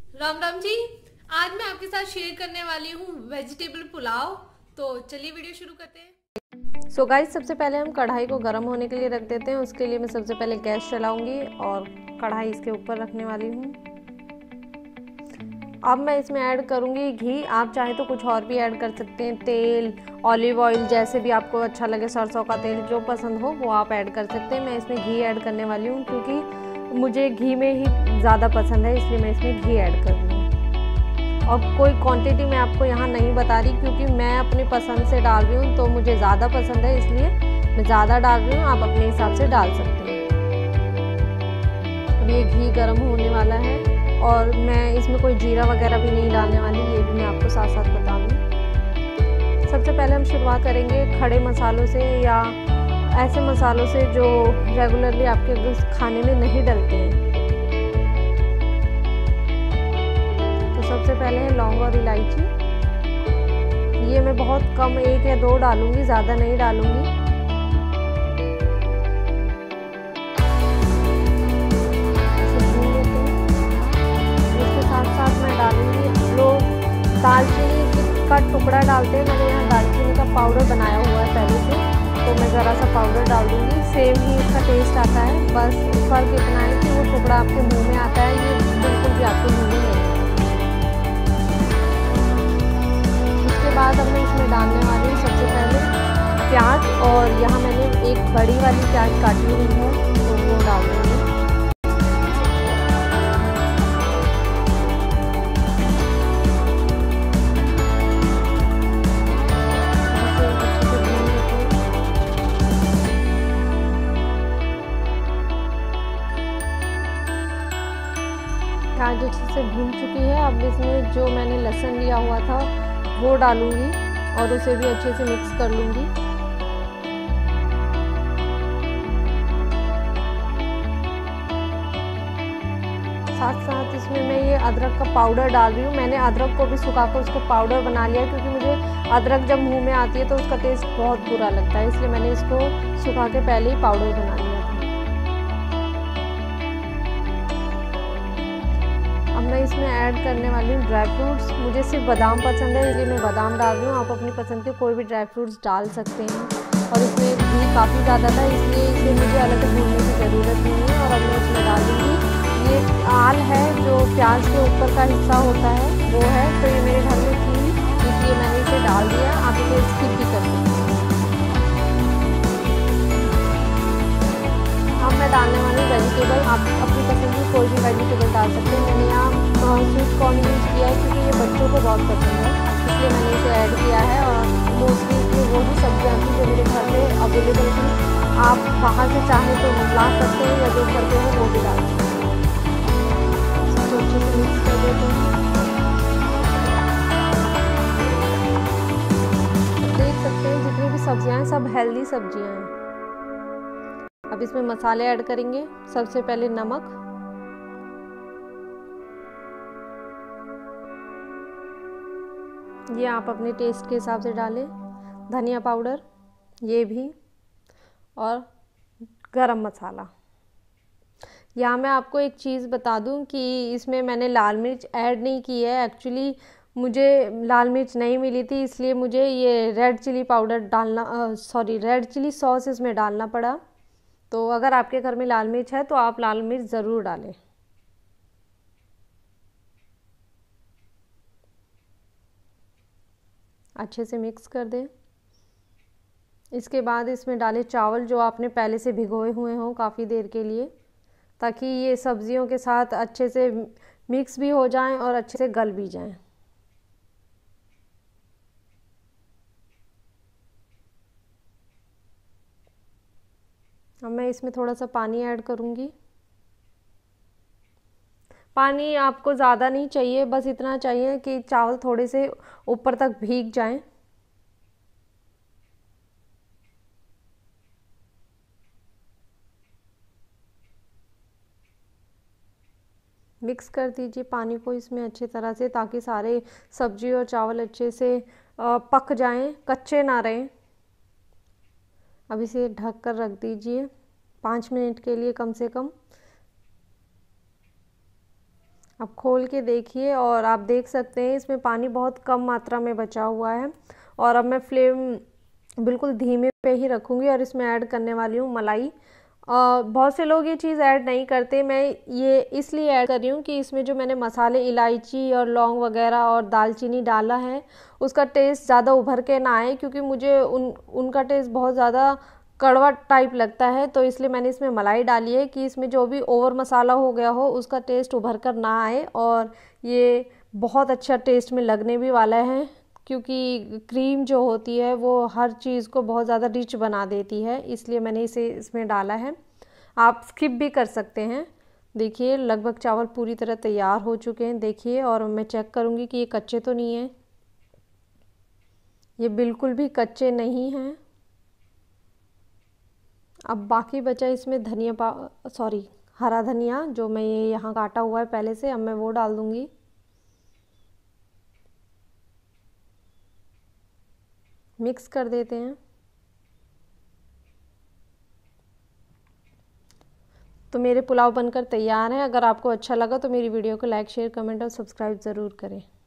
राम राम जी। आज मैं आपके साथ शेयर करने वाली हूँ वेजिटेबल पुलाव। तो चलिए वीडियो शुरू करते हैं। सो गाइस, सबसे पहले हम कढ़ाई को गर्म होने के लिए रख देते हैं। उसके लिए मैं सबसे पहले गैस चलाऊंगी और कढ़ाई इसके ऊपर रखने वाली हूँ। अब मैं इसमें ऐड करूँगी घी। आप चाहे तो कुछ और भी ऐड कर सकते हैं, तेल, ऑलिव ऑयल, जैसे भी आपको अच्छा लगे, सरसों का तेल, जो पसंद हो वो आप ऐड कर सकते हैं। मैं इसमें घी ऐड करने वाली हूँ क्योंकि मुझे घी में ही ज़्यादा पसंद है, इसलिए मैं इसमें घी ऐड कर रही हूँ। और कोई क्वांटिटी मैं आपको यहाँ नहीं बता रही क्योंकि मैं अपनी पसंद से डाल रही हूँ, तो मुझे ज़्यादा पसंद है इसलिए मैं ज़्यादा डाल रही हूँ। आप अपने हिसाब से डाल सकते हैं। अब ये घी गर्म होने वाला है और मैं इसमें कोई जीरा वगैरह भी नहीं डालने वाली, ये भी मैं आपको साथ साथ बता दूँ। सबसे पहले हम शुरुआत करेंगे खड़े मसालों से या ऐसे मसालों से जो रेगुलरली आपके खाने में नहीं डलते हैं। सबसे पहले है लौंग और इलायची। ये मैं बहुत कम 1 या 2 डालूंगी, ज़्यादा नहीं डालूंगी। इसके साथ साथ मैं डालूंगी, लोग दालचीनी का टुकड़ा डालते हैं, मैंने यहाँ दालचीनी का पाउडर बनाया हुआ है पहले से, तो मैं ज़रा सा पाउडर डाल दूँगी। सेम ही इसका टेस्ट आता है, बस फ़र्क इतना है कि वो टुकड़ा आपके मुँह में आता है, ये बिल्कुल भी आपके मुँह में नहीं। बाद अब मैं इसमें डालने वाली हूँ सबसे पहले प्याज, और यहाँ मैंने एक बड़ी वाली प्याज काटी हुई है तो वो डाल दूँगी। प्याज अच्छे से भून चुकी है। अब इसमें जो मैंने लहसुन लिया हुआ था वो डालूंगी और उसे भी अच्छे से मिक्स कर लूंगी। साथ साथ इसमें मैं ये अदरक का पाउडर डाल रही हूँ। मैंने अदरक को भी सुखाकर उसको पाउडर बना लिया क्योंकि मुझे अदरक जब मुंह में आती है तो उसका टेस्ट बहुत बुरा लगता है, इसलिए मैंने इसको सुखा के पहले ही पाउडर बना लिया था। अब मैं इसमें ऐड करने वाली हूँ ड्राई फ्रूट्स। मुझे सिर्फ बादाम पसंद है इसलिए मैं बादाम डाल रही हूँ। आप अपनी पसंद के कोई भी ड्राई फ्रूट्स डाल सकते हैं। और इसमें घी काफ़ी ज़्यादा था इसलिए इसे मुझे अलग से भूनने की ज़रूरत नहीं है। और अब मैं इसमें डाल दूँगी, ये आल है जो प्याज के ऊपर का हिस्सा होता है वो है, तो ये मेरे घर में थी इसलिए मैंने इसे डाल दिया। आप इसे स्किप भी कर सकते हैं। अब मैं डालने वाली वेजिटेबल, आप अपनी पसंद की कोई भी वेजिटेबल डाल सकते हैं। मैंने यहाँ स्वीट कॉर्न यूज़ किया है क्योंकि ये बच्चों को बहुत पसंद है, इसलिए मैंने इसे ऐड किया है। और मोस्टली इसमें वो भी सब्जियाँ थी जो मेरे घर में अवेलेबल थी। आप बाहर से चाहें तो ला सकते हैं या जो करते हैं वो भी डाल सकते हैं। इसको अच्छे से मिक्स कर देते हैं। देख सकते हैं जितनी भी सब्जियाँ हैं सब हेल्दी सब्जियाँ हैं। अब इसमें मसाले ऐड करेंगे। सबसे पहले नमक, ये आप अपने टेस्ट के हिसाब से डालें। धनिया पाउडर ये भी, और गरम मसाला। यहाँ मैं आपको एक चीज़ बता दूँ कि इसमें मैंने लाल मिर्च ऐड नहीं की है। एक्चुअली मुझे लाल मिर्च नहीं मिली थी इसलिए मुझे ये रेड चिली पाउडर डालना, रेड चिली सॉस इसमें डालना पड़ा। तो अगर आपके घर में लाल मिर्च है तो आप लाल मिर्च ज़रूर डालें। अच्छे से मिक्स कर दें। इसके बाद इसमें डालें चावल जो आपने पहले से भिगोए हुए हों काफ़ी देर के लिए, ताकि ये सब्जियों के साथ अच्छे से मिक्स भी हो जाएं और अच्छे से गल भी जाएं। अब मैं इसमें थोड़ा सा पानी ऐड करूँगी। पानी आपको ज़्यादा नहीं चाहिए, बस इतना चाहिए कि चावल थोड़े से ऊपर तक भीग जाएं। मिक्स कर दीजिए पानी को इसमें अच्छी तरह से, ताकि सारे सब्जी और चावल अच्छे से पक जाएं, कच्चे ना रहें। अब इसे ढक कर रख दीजिए 5 मिनट के लिए कम से कम। आप खोल के देखिए और आप देख सकते हैं इसमें पानी बहुत कम मात्रा में बचा हुआ है। और अब मैं फ्लेम बिल्कुल धीमे पे ही रखूँगी और इसमें ऐड करने वाली हूँ मलाई। बहुत से लोग ये चीज़ ऐड नहीं करते, मैं ये इसलिए ऐड कर रही हूँ कि इसमें जो मैंने मसाले इलायची और लौंग वगैरह और दालचीनी डाला है उसका टेस्ट ज़्यादा उभर के ना आए, क्योंकि मुझे उनका टेस्ट बहुत ज़्यादा कड़वा टाइप लगता है। तो इसलिए मैंने इसमें मलाई डाली है कि इसमें जो भी ओवर मसाला हो गया हो उसका टेस्ट उभर कर ना आए, और ये बहुत अच्छा टेस्ट में लगने भी वाला है, क्योंकि क्रीम जो होती है वो हर चीज़ को बहुत ज़्यादा रिच बना देती है, इसलिए मैंने इसे इसमें डाला है। आप स्किप भी कर सकते हैं। देखिए लगभग चावल पूरी तरह तैयार हो चुके हैं, देखिए। और मैं चेक करूँगी कि ये कच्चे तो नहीं हैं। ये बिल्कुल भी कच्चे नहीं हैं। अब बाकी बचा इसमें हरा धनिया, जो मैं ये यहाँ काटा हुआ है पहले से, अब मैं वो डाल दूँगी। मिक्स कर देते हैं। तो मेरे पुलाव बनकर तैयार है। अगर आपको अच्छा लगा तो मेरी वीडियो को लाइक, शेयर, कमेंट और सब्सक्राइब ज़रूर करें।